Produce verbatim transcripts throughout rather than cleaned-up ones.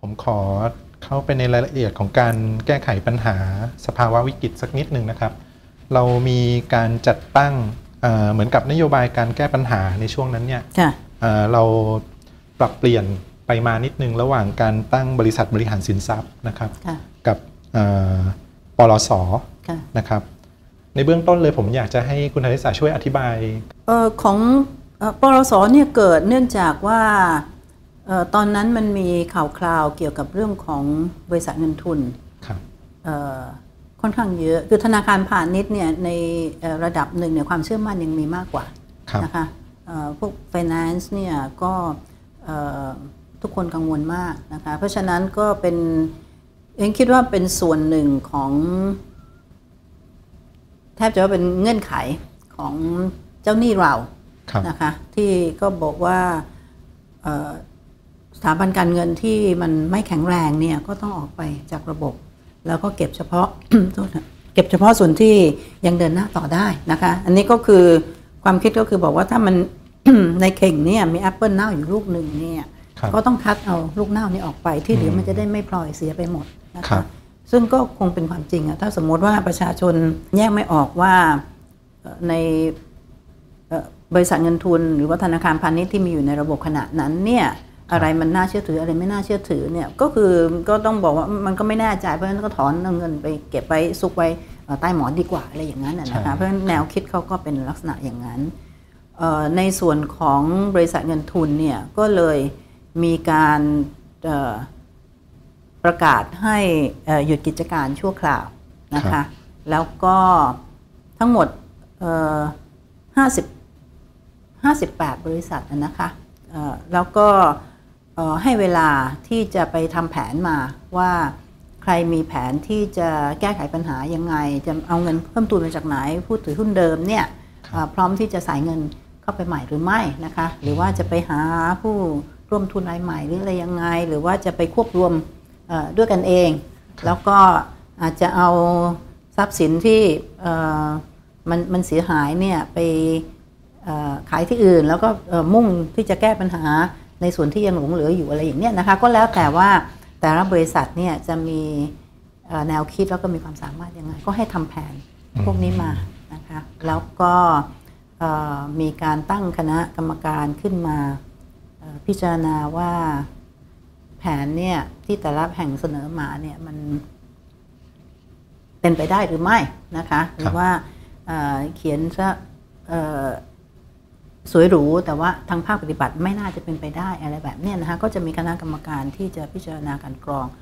ผมขอเข้าไปในรายละเอียดของการแก้ไขปัญหาสภาวะวิกฤตสักนิดหนึ่งนะครับเรามีการจัดตั้งเหมือนกับนโยบายการแก้ปัญหาในช่วงนั้นเนี่ยเราปรับเปลี่ยนไปมานิดนึงระหว่างการตั้งบริษัทบริหารสินทรัพย์นะครับกับปลส.นะครับในเบื้องต้นเลยผมอยากจะให้คุณธนิสาช่วยอธิบายเอ่อของปลส.เนี่ยเกิดเนื่องจากว่าเอ่อตอนนั้นมันมีข่าวคราวเกี่ยวกับเรื่องของบริษัทเงินทุนเอ่อค่อนข้างเยอะคือธนาคารพาณิชย์เนี่ยในระดับหนึ่งเนี่ยความเชื่อมั่นยังมีมากกว่านะคะพวก finance เนี่ยก็ทุกคนกังวลมากนะคะเพราะฉะนั้นก็เป็นเองคิดว่าเป็นส่วนหนึ่งของแทบจะว่าเป็นเงื่อนไขของเจ้าหนี้เรานะคะที่ก็บอกว่าสถาบันการเงินที่มันไม่แข็งแรงเนี่ยก็ต้องออกไปจากระบบแล้วก็เก็บเฉพาะ เก็บเฉพาะส่วนที่ยังเดินหน้าต่อได้นะคะอันนี้ก็คือความคิดก็คือบอกว่าถ้ามัน ในเข่งเนี่ยมีแอปเปิลเน่าอยู่ลูกหนึ่งเนี่ยก็ต้องคัดเอาลูกเน่านี้ออกไปที่เหลือมันจะได้ไม่พลอยเสียไปหมดนะคะซึ่งก็คงเป็นความจริงอะถ้าสมมติว่าประชาชนแยกไม่ออกว่าในบริษัทเงินทุนหรือว่าธนาคารพาณิชย์ที่มีอยู่ในระบบขณะนั้นเนี่ยอะไรมันน่าเชื่อถืออะไรไม่น่าเชื่อถือเนี่ยก็คือก็ต้องบอกว่ามันก็ไม่แน่ใจเพราะฉะนั้นก็ถอนเงินไปเก็บไว้ซุกไว้ใต้หมอนดีกว่าอะไรอย่างนั้นนะคะเพราะฉะนั้นแนวคิดเขาก็เป็นลักษณะอย่างนั้นในส่วนของบริษัทเงินทุนเนี่ยก็เลยมีการประกาศให้หยุดกิจการชั่วคราวนะคะแล้วก็ทั้งหมดห้าสิบ ห้าสิบแปดบริษัทนะคะแล้วก็ให้เวลาที่จะไปทำแผนมาว่าใครมีแผนที่จะแก้ไขปัญหายังไงจะเอาเงินเพิ่มทุนมาจากไหนผู้ถือหุ้นเดิมเนี่ยพร้อมที่จะใส่เงินเข้าไปใหม่หรือไม่นะคะหรือว่าจะไปหาผู้ร่วมทุนรายใหม่หรืออะไรยังไงหรือว่าจะไปควบรวมด้วยกันเองแล้วก็อาจจะเอาทรัพย์สินที่มันมันเสียหายเนี่ยไปขายที่อื่นแล้วก็มุ่งที่จะแก้ปัญหาในส่วนที่ยังหลงเหลืออยู่อะไรอย่างเนี้ยนะคะก็แล้วแต่ว่าแต่ละบริษัทเนี่ยจะมีแนวคิดแล้วก็มีความสามารถยังไงก็ให้ทำแผนพวกนี้มานะคะแล้วก็มีการตั้งคณะกรรมการขึ้นมาพิจารณาว่าแผนเนี่ยที่แต่ละแห่งเสนอมาเนี่ยมันเป็นไปได้หรือไม่นะคะหรือว่าเขียนซะสวยหรูแต่ว่าทางภาคปฏิบัติไม่น่าจะเป็นไปได้อะไรแบบนี้นะคะก็จะมีคณะกรรมการที่จะพิจารณาการกรอง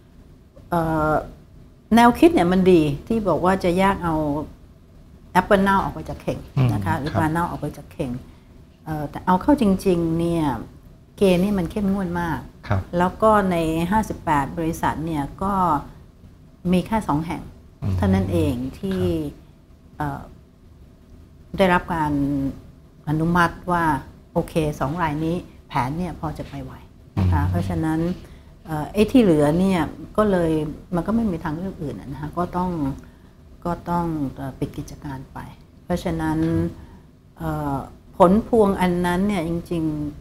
แนวคิดเนี่ยมันดีที่บอกว่าจะแยกเอาแอปเปิลเน่าออกไปจากเข่งนะคะหรือปลาเน่าออกไปจากเข่งแต่เอาเข้าจริงๆเนี่ยเกณฑ์นี่มันเข้มงวดมากแล้วก็ในห้าสิบแปดบริษัทเนี่ยก็มีแค่สองแห่งเท่านั้นเองที่ได้รับการอนุมัติว่าโอเคสองรายนี้แผนเนี่ยพอจะไปไหวนะคะเพราะฉะนั้นไอ้ที่เหลือเนี่ยก็เลยมันก็ไม่มีทางเลือกอื่นนะคะก็ต้องก็ต้องปิดกิจการไปเพราะฉะนั้นผลพวงอันนั้นเนี่ยจริง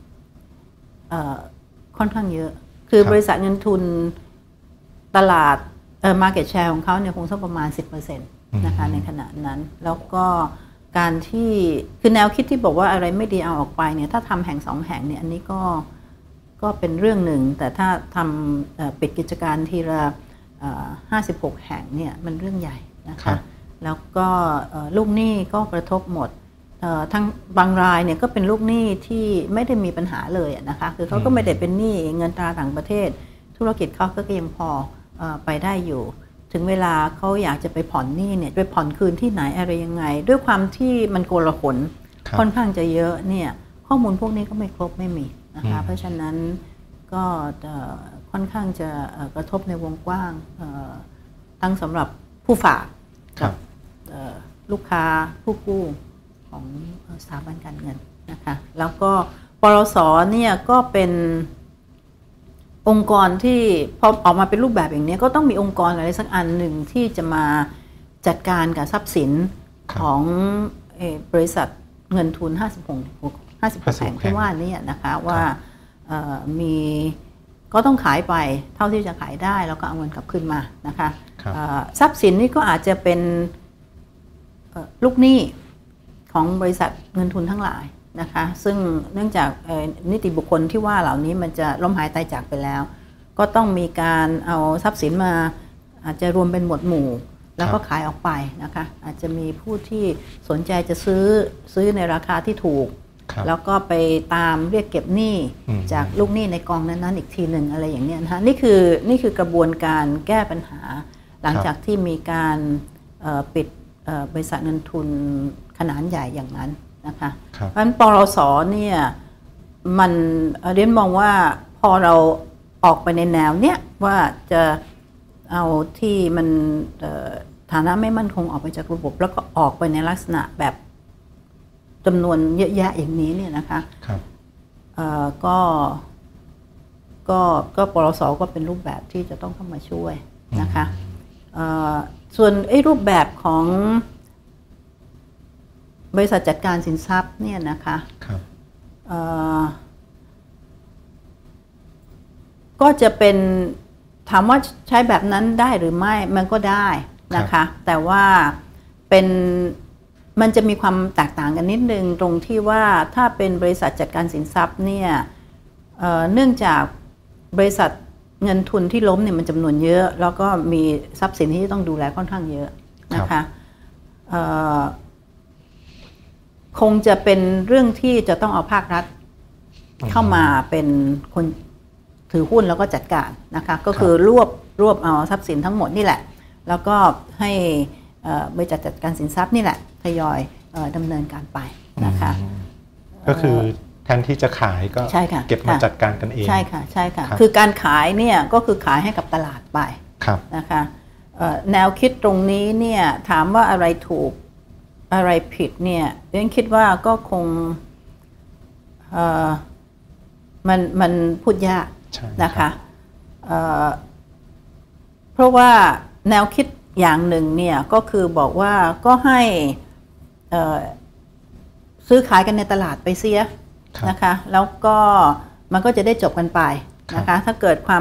ๆค่อนข้างเยอะคือบริษัทเงินทุนตลาดmarket share ของเขาเนี่ยคงสักประมาณ สิบเปอร์เซ็นต์ นะคะในขณะนั้นแล้วก็การที่คือแนวคิดที่บอกว่าอะไรไม่ดีเอาออกไปเนี่ยถ้าทำแห่งสองแห่งเนี่ยอันนี้ก็ก็เป็นเรื่องหนึ่งแต่ถ้าทำปิดกิจการทีละห้าสิบหกแห่งเนี่ยมันเรื่องใหญ่นะคะแล้วก็ลูกหนี้ก็กระทบหมดทั้งบางรายเนี่ยก็เป็นลูกหนี้ที่ไม่ได้มีปัญหาเลยนะคะคือเขาก็ไม่ได้เป็นหนี้เงินตราต่างประเทศธุรกิจเขาก็ยังพอไปได้อยู่ถึงเวลาเขาอยากจะไปผ่อนหนี้เนี่ยไปผ่อนคืนที่ไหนอะไรยังไงด้วยความที่มันโกลาหลค่อนข้างจะเยอะเนี่ยข้อมูลพวกนี้ก็ไม่ครบไม่มีนะคะเพราะฉะนั้นก็ค่อนข้างจะกระทบในวงกว้างทั้งสำหรับผู้ฝากกับลูกค้าผู้กู้ของสถาบันการเงินนะคะแล้วก็ปลส.เนี่ยก็เป็นองค์กรที่พอออกมาเป็นรูปแบบอย่างนี้ก็ต้องมีองค์กรอะไรสักอันหนึ่งที่จะมาจัดการกับทรัพย์สินของบริษัทเงินทุนห้าสิบหก ห้าสิบหกแห่งที่ว่านี้นะคะว่ามีก็ต้องขายไปเท่าที่จะขายได้แล้วก็เอาเงินกลับคืนมานะคะทรัพย์สินนี่ก็อาจจะเป็นลูกหนี้ของบริษัทเงินทุนทั้งหลายนะคะซึ่งเนื่องจากนิติบุคคลที่ว่าเหล่านี้มันจะล้มหายตายจากไปแล้วก็ต้องมีการเอาทรัพย์สินมาอาจจะรวมเป็นหมวดหมู่แล้วก็ขายออกไปนะคะอาจจะมีผู้ที่สนใจจะซื้อซื้อในราคาที่ถูกแล้วก็ไปตามเรียกเก็บหนี้จากลูกหนี้ในกองนั้นๆอีกทีหนึ่งอะไรอย่างนี้นะคะนี่คือนี่คือกระบวนการแก้ปัญหาหลังจากที่มีการปิดบริษัทเงินทุนขนาดใหญ่อย่างนั้นนะคะเพราะฉะนั้นปรส.เนี่ยมันเรียนมองว่าพอเราออกไปในแนวเนี้ยว่าจะเอาที่มันฐานะไม่มั่นคงออกไปจากระบบแล้วก็ออกไปในลักษณะแบบจำนวนเยอะแยะอย่างนี้เนี่ยนะคะก็ก็ก็ปรส.ก็เป็นรูปแบบที่จะต้องเข้ามาช่วยนะคะส่วนไอ้รูปแบบของบริษัทจัดการสินทรัพย์เนี่ยนะคะก็จะเป็นถามว่าใช้แบบนั้นได้หรือไม่มันก็ได้นะคะแต่ว่าเป็นมันจะมีความแตกต่างกันนิดนึงตรงที่ว่าถ้าเป็นบริษัทจัดการสินทรัพย์เนี่ย เอ่อ เนื่องจากบริษัทเงินทุนที่ล้มเนี่ยมันจำนวนเยอะแล้วก็มีทรัพย์สินที่ต้องดูแลค่อนข้างเยอะนะคะคงจะเป็นเรื่องที่จะต้องเอาภาครัฐเข้ามาเป็นคนถือหุ้นแล้วก็จัดการนะคะก็คือรวบรวบเอาทรัพย์สินทั้งหมดนี่แหละแล้วก็ให้บริษัทจัดการสินทรัพย์นี่แหละทยอยดำเนินการไปนะคะก็คือแทนที่จะขายก็เก็บมาจัดการกันเองใช่ค่ะใช่ค่ะคือการขายเนี่ยก็คือขายให้กับตลาดไปนะคะแนวคิดตรงนี้เนี่ยถามว่าอะไรถูกอะไรผิดเนี่ยเรียนคิดว่าก็คงมันมันพูดยากนะคะเพราะว่าแนวคิดอย่างหนึ่งเนี่ยก็คือบอกว่าก็ให้ซื้อขายกันในตลาดไปเสียนะคะแล้วก็มันก็จะได้จบกันไปนะคะถ้าเกิดความ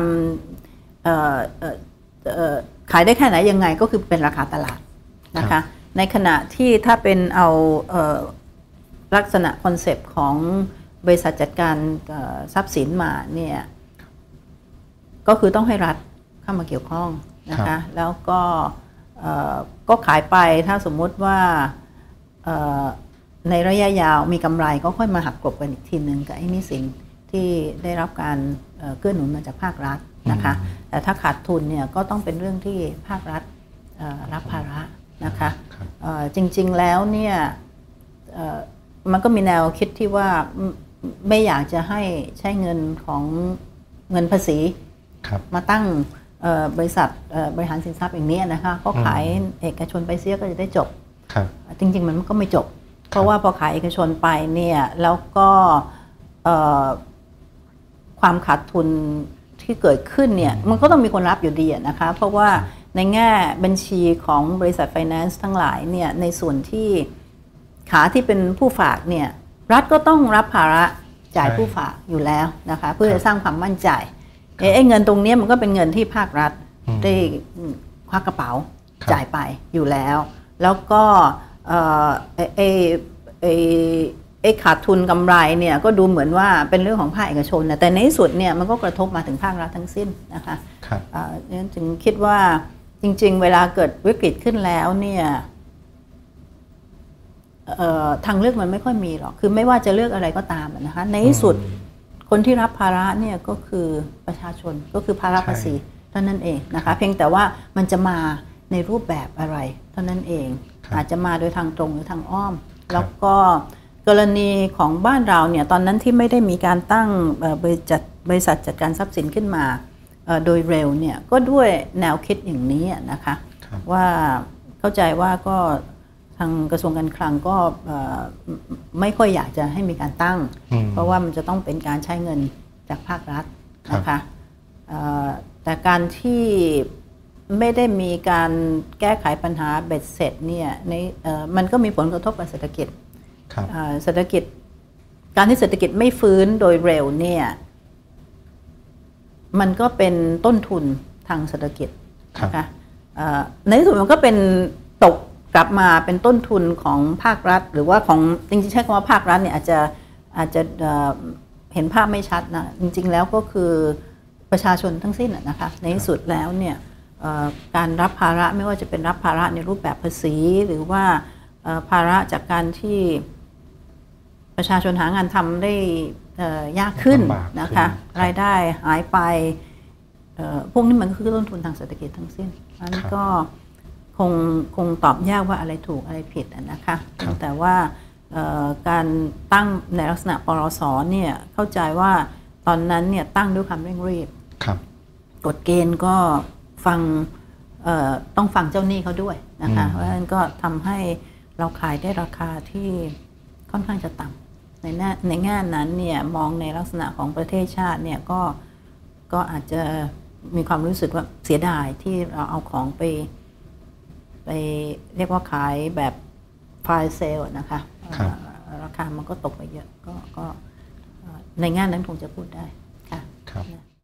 ขายได้แค่ไหนยังไงก็คือเป็นราคาตลาดนะคะในขณะที่ถ้าเป็นเอาลักษณะคอนเซปต์ของบริษัทจัดการทรัพย์สินมาเนี่ยก็คือต้องให้รัฐเข้ามาเกี่ยวข้องนะคะแล้วก็ก็ขายไปถ้าสมมุติว่าในระยะยาวมีกำไรก็ค่อยมาหักกลบกันอีกทีหนึ่งกับไอ้หนี้สินที่ได้รับการเกื้อหนุนมาจากภาครัฐนะคะแต่ถ้าขาดทุนเนี่ยก็ต้องเป็นเรื่องที่ภาครัฐรับภาระนะคะจริงๆแล้วเนี่ยมันก็มีแนวคิดที่ว่าไม่อยากจะให้ใช้เงินของเงินภาษีมาตั้งบริษัทบริหารสินทรัพย์อย่างนี้นะคะก็ขายเอกชนไปเสียก็จะได้จบจริงๆมันก็ไม่จบเพราะว่าพอขายเอกชนไปเนี่ยแล้วก็ความขาดทุนที่เกิดขึ้นเนี่ยมันก็ต้องมีคนรับอยู่ดีนะคะเพราะว่าในแง่บัญชีของบริษัทไฟแนนซ์ทั้งหลายเนี่ยในส่วนที่ขาที่เป็นผู้ฝากเนี่ยรัฐก็ต้องรับภาระจ่ายผู้ฝากอยู่แล้วนะคะเพื่อจะสร้างความมั่นใจไอ้เงินตรงนี้มันก็เป็นเงินที่ภาครัฐได้ควักกระเป๋าจ่ายไปอยู่แล้วแล้วก็ไอ้ไอ้ไอ้ขาดทุนกำไรเนี่ยก็ดูเหมือนว่าเป็นเรื่องของภาคเอกชนนะแต่ในที่สุดเนี่ยมันก็กระทบมาถึงภาครัฐทั้งสิ้นนะคะนั้นจึงคิดว่าจริงๆเวลาเกิดวิกฤตขึ้นแล้วเนี่ยทางเลือกมันไม่ค่อยมีหรอกคือไม่ว่าจะเลือกอะไรก็ตามนะคะในที่สุดคนที่รับภาระเนี่ยก็คือประชาชนก็คือภาระภาษีเท่านั้นเองนะคะเพียงแต่ว่ามันจะมาในรูปแบบอะไรเท่านั้นเองอาจจะมาโดยทางตรงหรือทางอ้อมแล้วก็กรณีของบ้านเราเนี่ยตอนนั้นที่ไม่ได้มีการตั้งบริษัทบริษัทจัดการทรัพย์สินขึ้นมาโดยเร็วเนี่ยก็ด้วยแนวคิดอย่างนี้นะคะว่าเข้าใจว่าก็ทางกระทรวงการคลังก็ไม่ค่อยอยากจะให้มีการตั้งเพราะว่ามันจะต้องเป็นการใช้เงินจากภาครัฐนะคะแต่การที่ไม่ได้มีการแก้ไขปัญหาเบ็ดเสร็จเนี่ยในมันก็มีผลกระทบกับเศรษฐกิจเศรษฐกิจการที่เศรษฐกิจไม่ฟื้นโดยเร็วเนี่ยมันก็เป็นต้นทุนทางเศรษฐกิจนะคะในที่สุดมันก็เป็นตกกลับมาเป็นต้นทุนของภาครัฐหรือว่าของจริงๆใช้คำว่าภาครัฐเนี่ยอาจจะอาจจะเห็นภาพไม่ชัดนะจริงๆแล้วก็คือประชาชนทั้งสิ้นนะคะในที่สุดแล้วเนี่ยการรับภาระไม่ว่าจะเป็นรับภาระในรูปแบบภาษีหรือว่าภาระจากการที่ประชาชนหางานทำได้ยากขึ้นนะคะรายได้หายไปพวกนี้มันคือต้นทุนทางเศรษฐกิจทั้งสิ้นอันนี้ก็คงคงตอบยากว่าอะไรถูกอะไรผิดนะคะแต่ว่าการตั้งในลักษณะปรสเนี่ยเข้าใจว่าตอนนั้นเนี่ยตั้งด้วยความเร่งรีบกฎเกณฑ์ก็ฟังต้องฟังเจ้าหนี้เขาด้วยนะคะเพราะฉะนั้นก็ทำให้เราขายได้ราคาที่ค่อนข้างจะต่ำในในแง่นั้นเนี่ยมองในลักษณะของประเทศชาติเนี่ยก็ก็อาจจะมีความรู้สึกว่าเสียดายที่เราเอาของไปไปเรียกว่าขายแบบไฟเซลนะคะราคามันก็ตกไปเยอะก็ก็ในแง่นั้นคงจะพูดได้ค่ะ